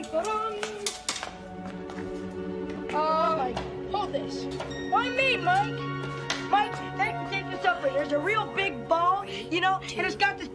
Mike, hold this. Why me, Mike? Mike, take this up right here. There's a real big ball, you know, and it's got this